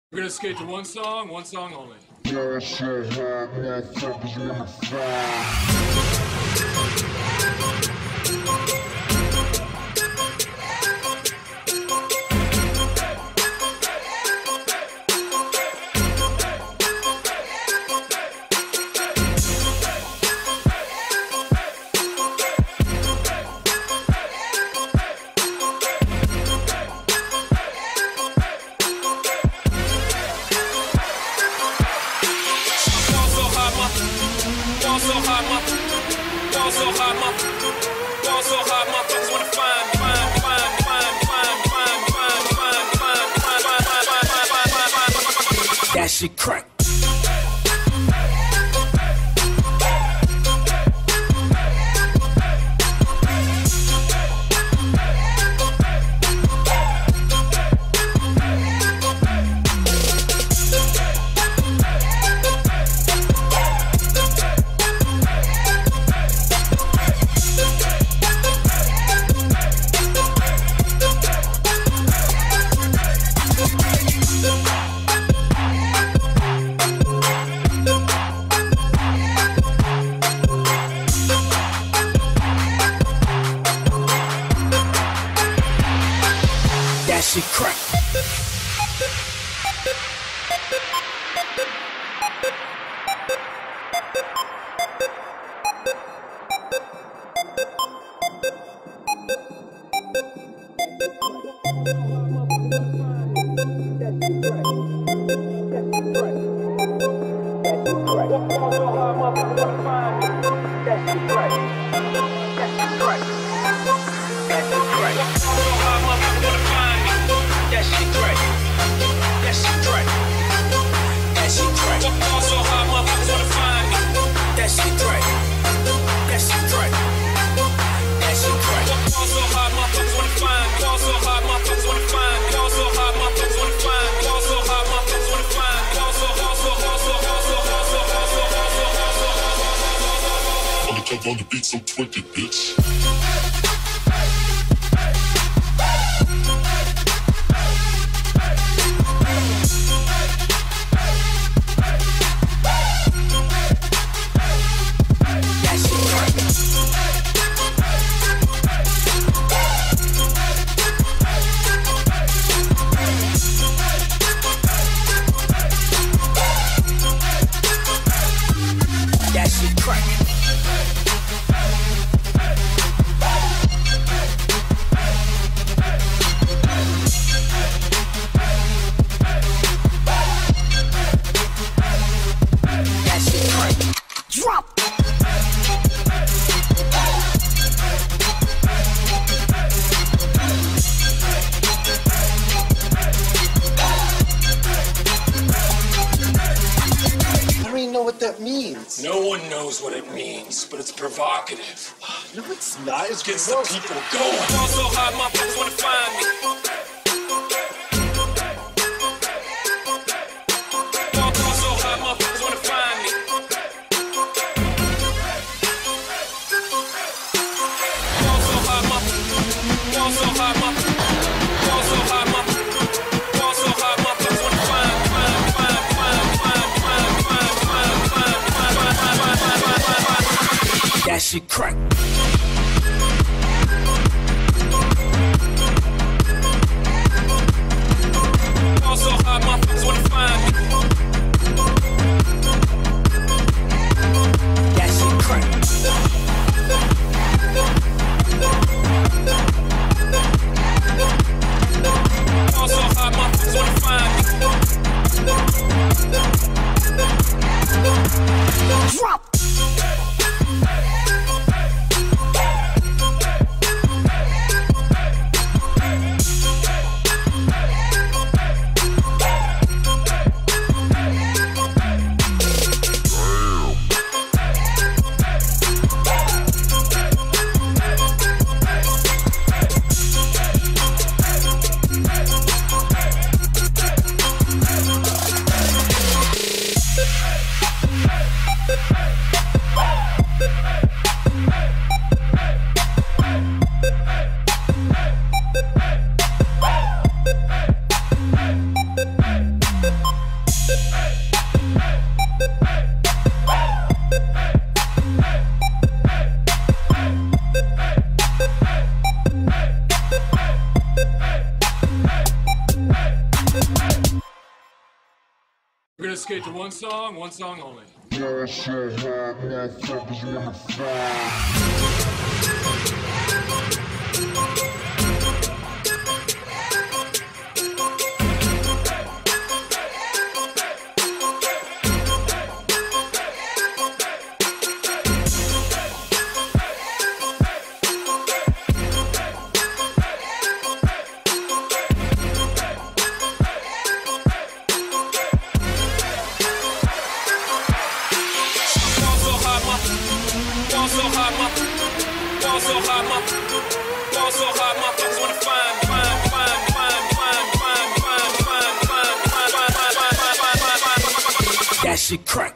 We're gonna skate to one song only. That shit crack. That shit crack. On the beat so twisted, bitch. That shit crack. Drop. I don't even know what that means. No one knows what it means, but it's provocative. No, it's not. It's Gets gross. the people going. So hard, motherfuckers wanna find me. That shit crack. Also hard, motherfuckers wanna find me. That shit crack. Also hard, motherfuckers wanna find me. Drop. We're gonna skate to one song only. Yeah, so hard, motherfuckers wanna find. That shit crack.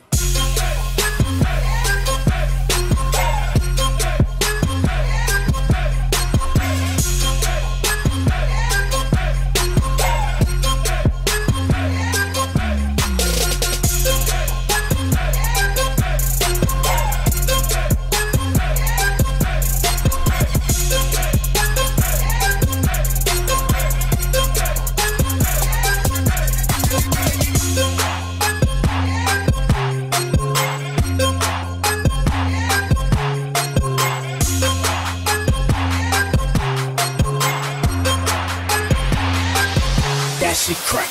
That shit crack.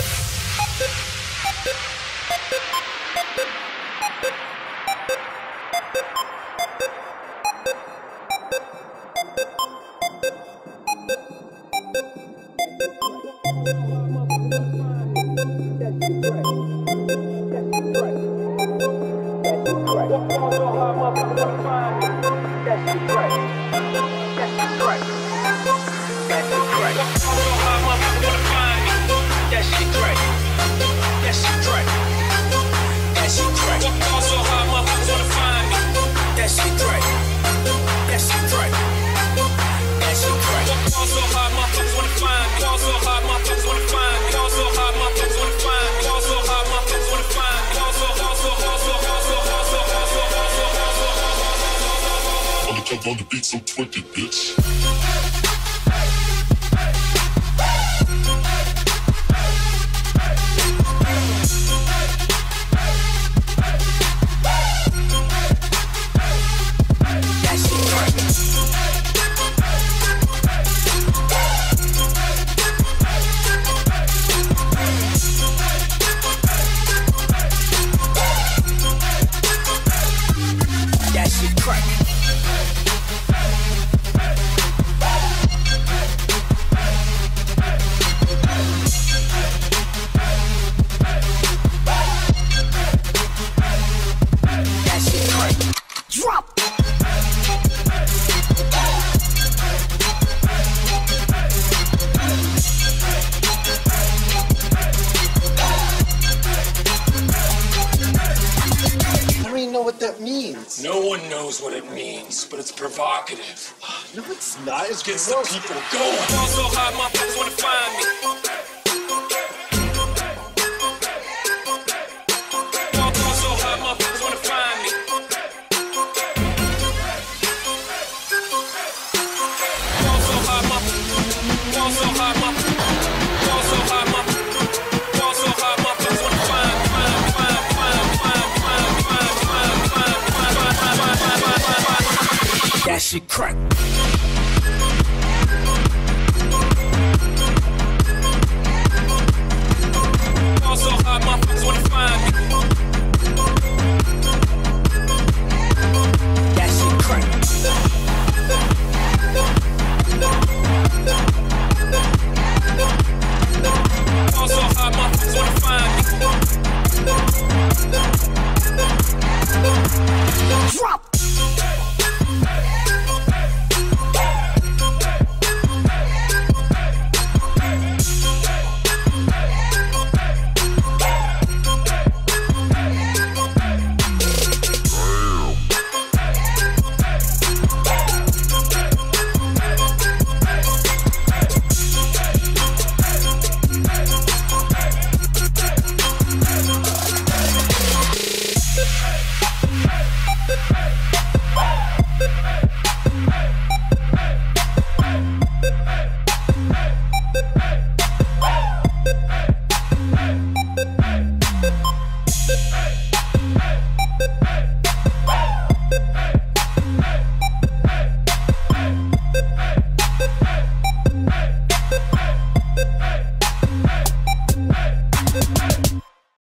On the beat so twisted, bitch. That shit crack. Drop. I don't even know what that means. No one knows what it means, but it's provocative. No, it's not. It's Gets the gross. people going. Fall so hard, motherfuckers wanna find me. Fall so hard, motherfuckers wanna find me. Fall so hard, motherfuckers. Fall so hard, motherfuckers. Fall so hard, motherfuckers. Fall so hard, motherfuckers wanna find me. That shit crack.